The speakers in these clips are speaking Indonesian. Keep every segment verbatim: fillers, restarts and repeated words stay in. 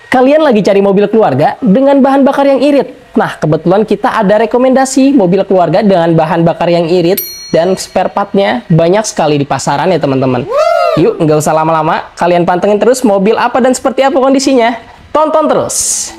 Kalian lagi cari mobil keluarga dengan bahan bakar yang irit. Nah, kebetulan kita ada rekomendasi mobil keluarga dengan bahan bakar yang irit dan spare partnya banyak sekali di pasaran ya teman-teman. Yuk, nggak usah lama-lama, kalian pantengin terus mobil apa dan seperti apa kondisinya. Tonton terus.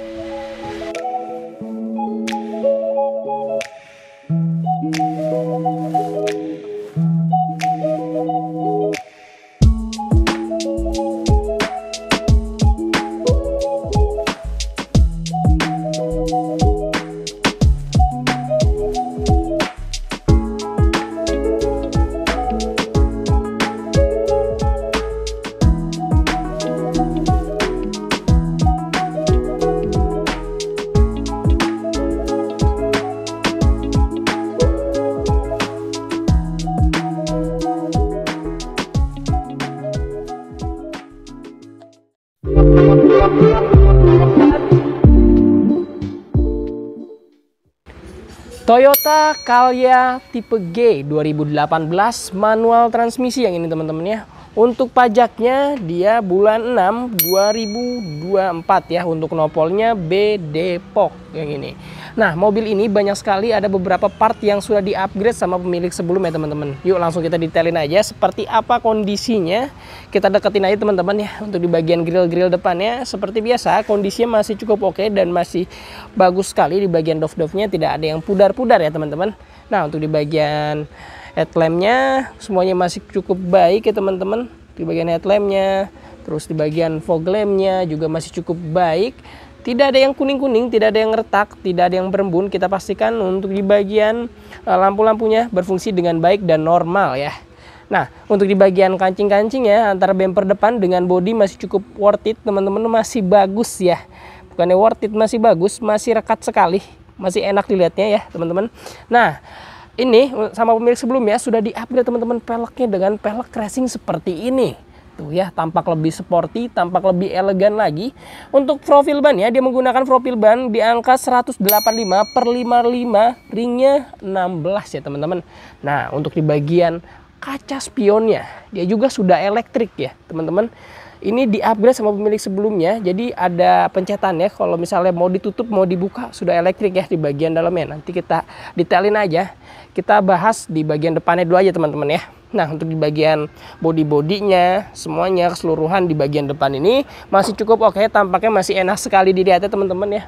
Toyota Calya tipe G dua ribu delapan belas manual transmisi yang ini teman-teman ya. Untuk pajaknya dia bulan enam dua ribu dua puluh empat ya. Untuk nopolnya B Depok yang ini. Nah, mobil ini banyak sekali ada beberapa part yang sudah di-upgrade sama pemilik sebelumnya teman-teman. Yuk langsung kita detailin aja seperti apa kondisinya. Kita deketin aja teman-teman ya. Untuk di bagian grill-grill depannya seperti biasa kondisinya masih cukup oke dan masih bagus sekali. Di bagian dov-dovnya tidak ada yang pudar-pudar ya teman-teman. Nah, untuk di bagian headlampnya semuanya masih cukup baik ya teman-teman. Di bagian headlampnya, terus di bagian fog lampnya juga masih cukup baik. Tidak ada yang kuning-kuning, tidak ada yang retak, tidak ada yang berembun. Kita pastikan untuk di bagian lampu-lampunya berfungsi dengan baik dan normal ya. Nah, untuk di bagian kancing-kancing ya, antara bumper depan dengan bodi masih cukup worth it teman-teman, masih bagus ya. Bukannya worth it, masih bagus, masih rekat sekali, masih enak dilihatnya ya teman-teman. Nah, ini sama pemilik sebelumnya sudah di-upgrade teman-teman peleknya dengan pelek racing seperti ini. Tuh ya, tampak lebih sporty, tampak lebih elegan lagi. Untuk profil ban ya, dia menggunakan profil ban di angka seratus delapan puluh lima per lima puluh lima, ringnya enam belas ya teman-teman. Nah, untuk di bagian kaca spionnya, dia juga sudah elektrik ya teman-teman. Ini di-upgrade sama pemilik sebelumnya, jadi ada pencetan ya. Kalau misalnya mau ditutup, mau dibuka, sudah elektrik ya di bagian dalamnya. Nanti kita detailin aja. Kita bahas di bagian depannya dulu aja teman-teman ya. Nah, untuk di bagian body-bodinya, semuanya keseluruhan di bagian depan ini masih cukup oke. Tampaknya masih enak sekali dilihatnya teman-teman ya.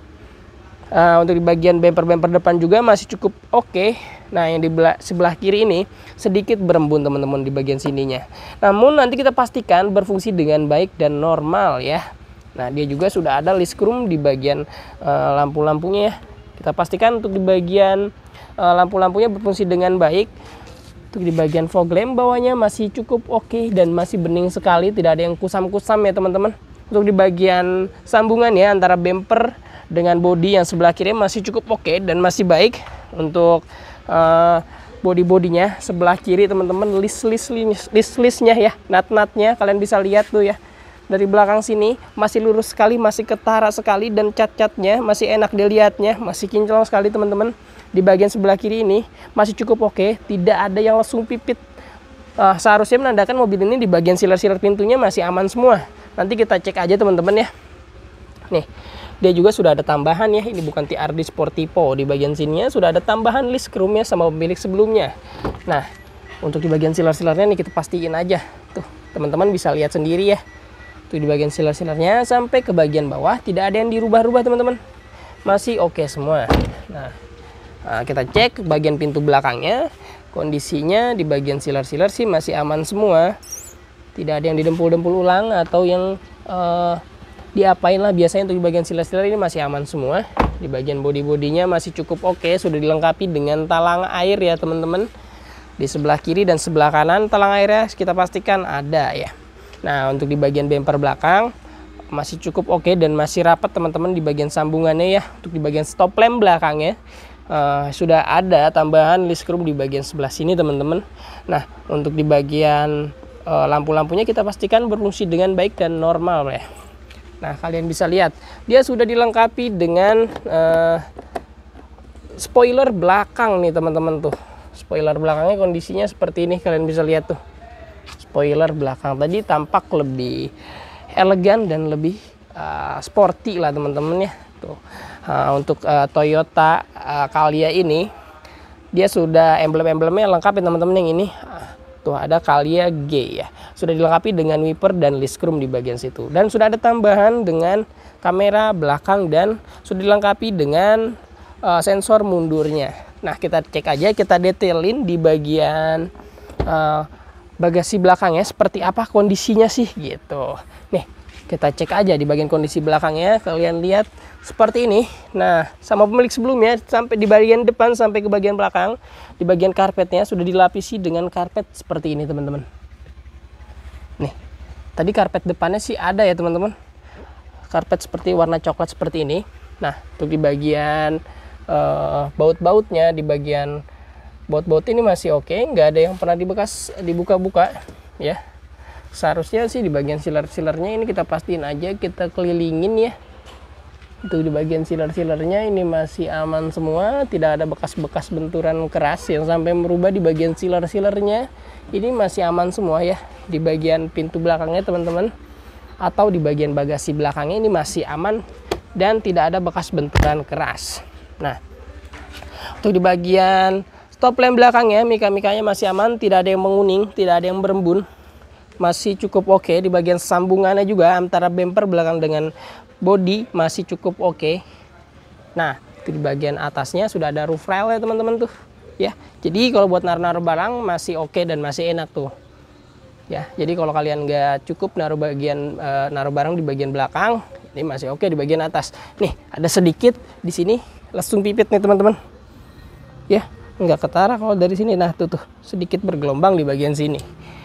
Uh, untuk di bagian bumper-bumper depan juga masih cukup oke. Nah, yang di belah, sebelah kiri ini sedikit berembun teman-teman di bagian sininya. Namun nanti kita pastikan berfungsi dengan baik dan normal ya. Nah, dia juga sudah ada list chrome di bagian uh, lampu-lampunya ya. Kita pastikan untuk di bagian uh, lampu-lampunya berfungsi dengan baik. Untuk di bagian fog lamp bawahnya masih cukup oke dan masih bening sekali, tidak ada yang kusam-kusam ya teman-teman. Untuk di bagian sambungan ya antara bumper dengan bodi yang sebelah kiri masih cukup oke dan masih baik. Untuk uh, bodi-bodinya sebelah kiri teman-teman, list-list list-listnya ya, nat-natnya kalian bisa lihat tuh ya. Dari belakang sini masih lurus sekali, masih ketara sekali, dan cat-catnya masih enak dilihatnya, masih kinclong sekali teman-teman. Di bagian sebelah kiri ini masih cukup oke, tidak ada yang langsung pipit. Uh, seharusnya menandakan mobil ini di bagian siler-siler pintunya masih aman semua. Nanti kita cek aja teman-teman ya. Nih, dia juga sudah ada tambahan ya. Ini bukan T R D Sportivo. Di bagian sininya sudah ada tambahan list chrome-nya sama pemilik sebelumnya. Nah, untuk di bagian siler-silernya nih kita pastiin aja. Tuh, teman-teman bisa lihat sendiri ya. Tuh di bagian siler-silernya sampai ke bagian bawah tidak ada yang dirubah-rubah teman-teman. Masih oke semua. Nah, nah, kita cek bagian pintu belakangnya. Kondisinya di bagian siler-siler sih masih aman semua. Tidak ada yang didempul-dempul ulang atau yang uh, diapain lah. Biasanya untuk di bagian siler-siler ini masih aman semua. Di bagian bodi-bodinya masih cukup oke, sudah dilengkapi dengan talang air ya teman-teman. Di sebelah kiri dan sebelah kanan talang airnya kita pastikan ada ya. Nah, untuk di bagian bumper belakang masih cukup oke dan masih rapat teman-teman di bagian sambungannya ya. Untuk di bagian stop lamp belakangnya uh, sudah ada tambahan list chrome di bagian sebelah sini teman-teman. Nah, untuk di bagian uh, lampu-lampunya kita pastikan berfungsi dengan baik dan normal ya. Nah, kalian bisa lihat dia sudah dilengkapi dengan uh, spoiler belakang nih teman-teman tuh. Spoiler belakangnya kondisinya seperti ini, kalian bisa lihat tuh. Spoiler belakang tadi tampak lebih elegan dan lebih uh, sporty lah teman-teman ya. Tuh. Uh, untuk uh, Toyota uh, Calya ini dia sudah emblem-emblemnya lengkap ya teman-teman. Yang ini uh, tuh ada Calya G ya. Sudah dilengkapi dengan wiper dan list chrome di bagian situ. Dan sudah ada tambahan dengan kamera belakang dan sudah dilengkapi dengan uh, sensor mundurnya. Nah, kita cek aja, kita detailin di bagian uh, bagasi belakangnya seperti apa kondisinya sih gitu. Nih, kita cek aja di bagian kondisi belakangnya. Kalian lihat seperti ini. Nah, sama pemilik sebelumnya, sampai di bagian depan sampai ke bagian belakang, di bagian karpetnya sudah dilapisi dengan karpet seperti ini teman-teman. Nih, tadi karpet depannya sih ada ya teman-teman, karpet seperti warna coklat seperti ini. Nah, untuk di bagian uh, baut-bautnya, di bagian baut-baut ini masih oke, nggak ada yang pernah dibekas dibuka-buka ya. Seharusnya sih di bagian siler-silernya ini kita pastiin aja, kita kelilingin ya. Untuk di bagian siler-silernya ini masih aman semua, tidak ada bekas-bekas benturan keras yang sampai merubah di bagian siler-silernya. Ini masih aman semua ya. Di bagian pintu belakangnya teman-teman, atau di bagian bagasi belakangnya ini masih aman dan tidak ada bekas benturan keras. Nah, untuk di bagian stop lamp belakangnya, mika-mikanya masih aman, tidak ada yang menguning, tidak ada yang berembun, masih cukup oke. Di bagian sambungannya juga antara bumper belakang dengan body masih cukup oke. Nah, di bagian atasnya sudah ada roof rail ya teman-teman tuh ya. Jadi kalau buat naruh-naruh barang masih oke dan masih enak tuh ya. Jadi kalau kalian nggak cukup naruh bagian uh, naruh barang di bagian belakang, ini masih oke di bagian atas. Nih, ada sedikit di sini lesung pipit nih teman-teman ya. Nggak ketara kalau dari sini. Nah, tuh tuh sedikit bergelombang di bagian sini.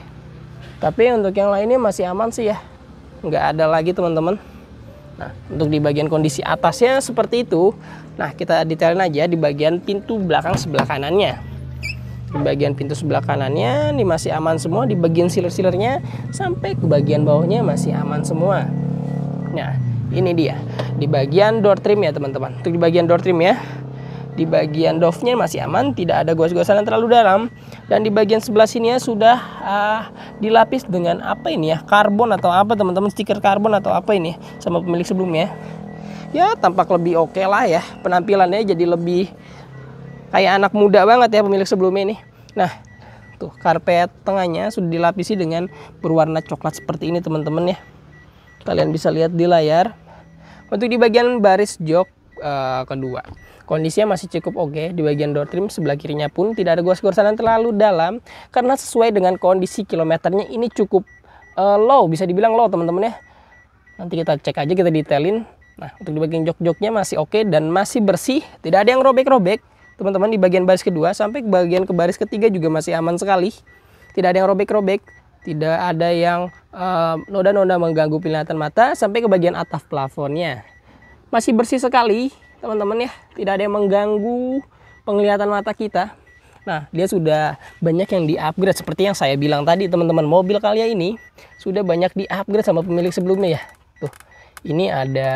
Tapi untuk yang lainnya masih aman sih ya, nggak ada lagi teman-teman. Nah, untuk di bagian kondisi atasnya seperti itu. Nah, kita detailin aja di bagian pintu belakang sebelah kanannya. Di bagian pintu sebelah kanannya ini masih aman semua. Di bagian siler-silernya sampai ke bagian bawahnya masih aman semua. Nah, ini dia di bagian door trim ya teman-teman. Untuk di bagian door trim ya, di bagian doff-nya masih aman, tidak ada gos-gosan yang terlalu dalam. Dan di bagian sebelah sini ya sudah uh, dilapis dengan apa ini ya, karbon atau apa teman-teman, stiker karbon atau apa ini sama pemilik sebelumnya. Ya, tampak lebih oke okay lah ya, penampilannya jadi lebih kayak anak muda banget ya pemilik sebelumnya ini. Nah, tuh karpet tengahnya sudah dilapisi dengan berwarna coklat seperti ini teman-teman ya. Kalian bisa lihat di layar. Untuk di bagian baris jok uh, kedua, kondisinya masih cukup oke. Di bagian door trim sebelah kirinya pun tidak ada gos-gosan yang terlalu dalam, karena sesuai dengan kondisi kilometernya ini cukup uh, low, bisa dibilang low teman-teman ya. Nanti kita cek aja, kita detailin. Nah, untuk di bagian jok-joknya masih oke dan masih bersih, tidak ada yang robek-robek teman-teman. Di bagian baris kedua sampai ke bagian ke baris ketiga juga masih aman sekali, tidak ada yang robek-robek, tidak ada yang noda-noda uh, mengganggu penglihatan mata. Sampai ke bagian atap plafonnya masih bersih sekali teman-teman ya, tidak ada yang mengganggu penglihatan mata kita. Nah, dia sudah banyak yang di-upgrade seperti yang saya bilang tadi teman-teman. Mobil Calya ini sudah banyak di-upgrade sama pemilik sebelumnya ya. Tuh, ini ada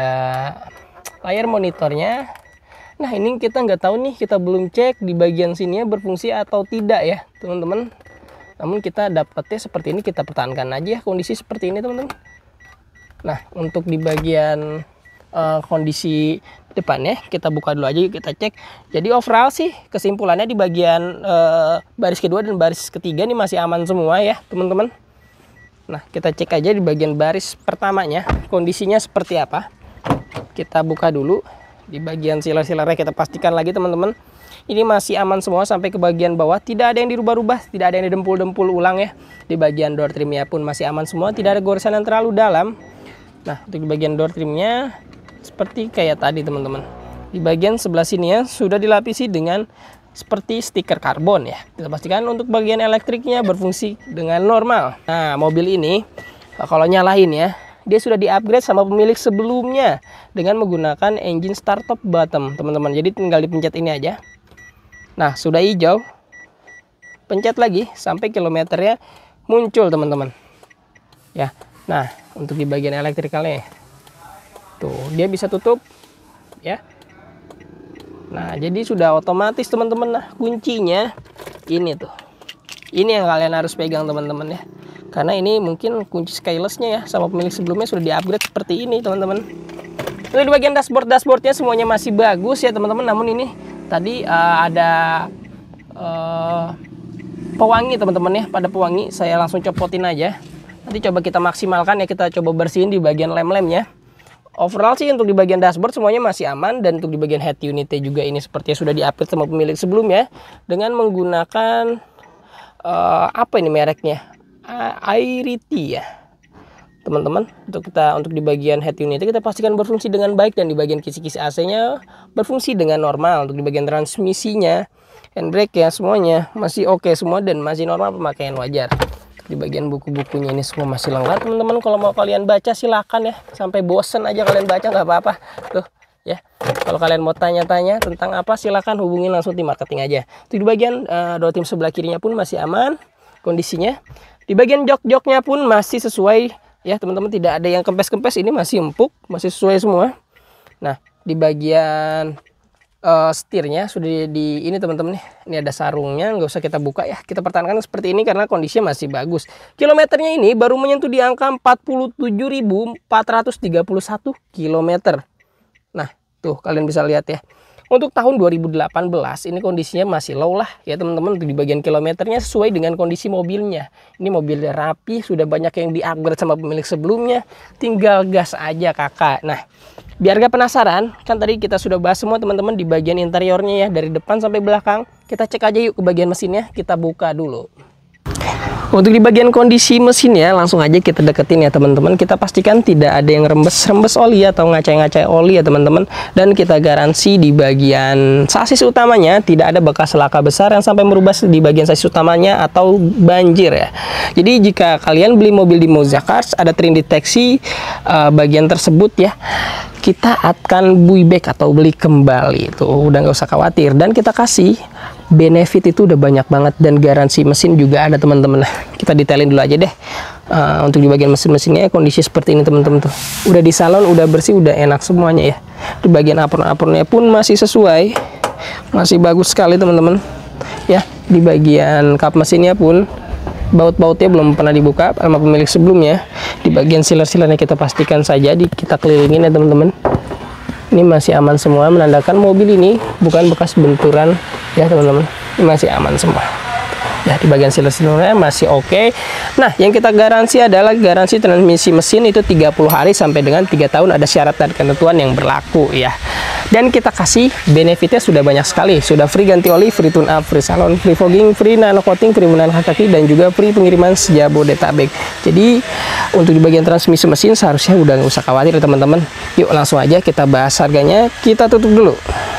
layar monitornya. Nah, ini kita nggak tahu nih, kita belum cek di bagian sini berfungsi atau tidak ya teman-teman. Namun kita dapatnya seperti ini, kita pertahankan aja ya kondisi seperti ini teman-teman. Nah, untuk di bagian uh, kondisi depannya kita buka dulu aja, kita cek. Jadi overall sih kesimpulannya di bagian uh, baris kedua dan baris ketiga ini masih aman semua ya teman-teman. Nah, kita cek aja di bagian baris pertamanya kondisinya seperti apa. Kita buka dulu di bagian siler-silernya, kita pastikan lagi teman-teman. Ini masih aman semua sampai ke bagian bawah, tidak ada yang dirubah-rubah, tidak ada yang didempul-dempul ulang ya. Di bagian door trimnya pun masih aman semua, tidak ada goresan yang terlalu dalam. Nah, untuk di bagian door trimnya seperti kayak tadi teman-teman. Di bagian sebelah sini ya sudah dilapisi dengan seperti stiker karbon ya. Kita pastikan untuk bagian elektriknya berfungsi dengan normal. Nah, mobil ini kalau nyalain ya, dia sudah di-upgrade sama pemilik sebelumnya dengan menggunakan engine start top bottom teman-teman. Jadi tinggal dipencet ini aja. Nah, sudah hijau, pencet lagi sampai kilometernya muncul teman-teman ya. Nah, untuk di bagian elektrikalnya tuh dia bisa tutup ya. Nah, jadi sudah otomatis teman-teman. Nah, kuncinya ini tuh, ini yang kalian harus pegang teman-teman ya. karena ini mungkin kunci skyless-nya ya sama pemilik sebelumnya sudah di-upgrade seperti ini teman-teman. Untuk di bagian dashboard dashboardnya semuanya masih bagus ya teman-teman, namun ini tadi uh, ada uh, pewangi teman-teman ya. Pada pewangi saya langsung copotin aja. Nanti coba kita maksimalkan ya, kita coba bersihin di bagian lem-lemnya. Overall sih untuk di bagian dashboard semuanya masih aman, dan untuk di bagian head unitnya juga ini sepertinya sudah di-upgrade sama pemilik sebelumnya dengan menggunakan uh, apa ini mereknya, Airity ya teman-teman. Untuk kita untuk di bagian head unitnya kita pastikan berfungsi dengan baik, dan di bagian kisi-kisi A C-nya berfungsi dengan normal. Untuk di bagian transmisinya, handbrake ya semuanya masih oke semua dan masih normal pemakaian wajar. Di bagian buku-bukunya ini semua masih lengkap teman-teman. Kalau mau kalian baca silakan ya, sampai bosen aja kalian baca nggak apa-apa tuh ya. Kalau kalian mau tanya-tanya tentang apa silakan hubungin langsung tim marketing aja. Di bagian uh, dua tim sebelah kirinya pun masih aman kondisinya. Di bagian jok-joknya pun masih sesuai ya teman-teman, tidak ada yang kempes-kempes, ini masih empuk, masih sesuai semua. Nah di bagian Uh, setirnya sudah di, di ini teman-teman nih, ini ada sarungnya, nggak usah kita buka ya, kita pertahankan seperti ini karena kondisinya masih bagus. Kilometernya ini baru menyentuh di angka empat puluh tujuh ribu empat ratus tiga puluh satu kilometer. Nah tuh kalian bisa lihat ya, untuk tahun dua ribu delapan belas ini kondisinya masih low lah ya teman-teman. Di bagian kilometernya sesuai dengan kondisi mobilnya, ini mobilnya rapi, sudah banyak yang di-upgrade sama pemilik sebelumnya, tinggal gas aja kakak. Nah biar gak penasaran, kan tadi kita sudah bahas semua teman-teman di bagian interiornya ya, dari depan sampai belakang. Kita cek aja yuk ke bagian mesinnya, kita buka dulu. Untuk di bagian kondisi mesinnya langsung aja kita deketin ya teman-teman. Kita pastikan tidak ada yang rembes-rembes oli atau ngacai-ngacai oli ya teman-teman. Dan kita garansi di bagian sasis utamanya tidak ada bekas laka besar yang sampai merubah di bagian sasis utamanya atau banjir ya. Jadi jika kalian beli mobil di Moza Cars ada terdeteksi uh, bagian tersebut ya, kita akan buyback atau beli kembali, itu udah nggak usah khawatir. Dan kita kasih benefit itu udah banyak banget, dan garansi mesin juga ada teman-teman. Kita detailin dulu aja deh. Uh, untuk di bagian mesin-mesinnya kondisi seperti ini teman-teman tuh, udah di salon udah bersih, udah enak semuanya ya. Di bagian apron-apronnya pun masih sesuai, masih bagus sekali teman-teman ya. Di bagian kap mesinnya pun baut-bautnya belum pernah dibuka sama pemilik sebelumnya. Di bagian sealer-sealernya kita pastikan saja di kita kelilingin ya teman-teman. Ini masih aman semua, menandakan mobil ini bukan bekas benturan ya teman-teman. Ini masih aman semua ya. Di bagian sealer-sealernya masih oke okay. Nah yang kita garansi adalah garansi transmisi mesin itu tiga puluh hari sampai dengan tiga tahun, ada syarat dan ketentuan yang berlaku ya. Dan kita kasih benefitnya sudah banyak sekali, sudah free ganti oli, free tune up, free salon, free fogging, free nano coating, free beneran kaki, dan juga free pengiriman sejabodetabek. Jadi untuk di bagian transmisi mesin seharusnya udah nggak usah khawatir teman-teman. Yuk langsung aja kita bahas harganya, kita tutup dulu.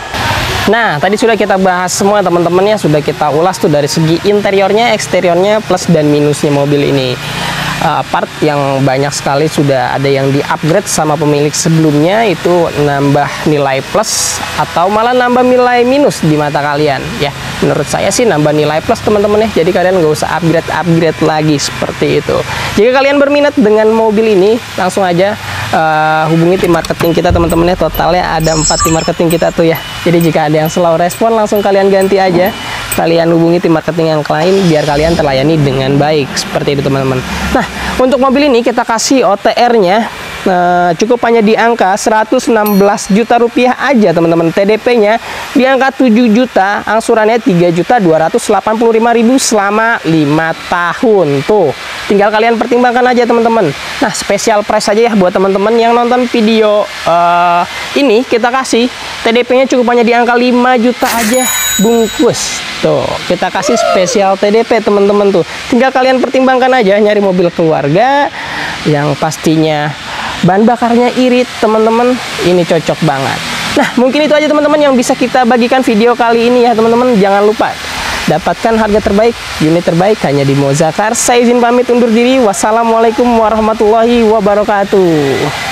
Nah tadi sudah kita bahas semua teman-teman ya, sudah kita ulas tuh dari segi interiornya, eksteriornya, plus dan minusnya mobil ini. Uh, part yang banyak sekali sudah ada yang di-upgrade sama pemilik sebelumnya, itu nambah nilai plus atau malah nambah nilai minus di mata kalian ya. Menurut saya sih nambah nilai plus teman-teman ya, jadi kalian nggak usah upgrade-upgrade lagi seperti itu. Jika kalian berminat dengan mobil ini langsung aja uh, hubungi tim marketing kita teman-teman ya. Totalnya ada empat tim marketing kita tuh ya, jadi jika ada yang slow respon langsung kalian ganti aja, kalian hubungi tim marketing yang lain biar kalian terlayani dengan baik seperti itu teman-teman. Nah untuk mobil ini kita kasih O T R-nya nah, cukup hanya di angka seratus enam belas juta rupiah aja teman-teman. T D P-nya di angka tujuh juta, angsurannya tiga juta dua ratus delapan puluh lima ribu selama lima tahun. Tuh, tinggal kalian pertimbangkan aja teman-teman. Nah, spesial price aja ya buat teman-teman yang nonton video uh, ini, kita kasih T D P-nya cukup hanya di angka lima juta aja bungkus. Tuh, kita kasih spesial T D P teman-teman tuh. Tinggal kalian pertimbangkan aja nyari mobil keluarga yang pastinya bahan bakarnya irit teman-teman, ini cocok banget. Nah mungkin itu aja teman-teman yang bisa kita bagikan video kali ini ya teman-teman. Jangan lupa dapatkan harga terbaik, unit terbaik hanya di Moza Cars. Saya izin pamit undur diri. Wassalamualaikum warahmatullahi wabarakatuh.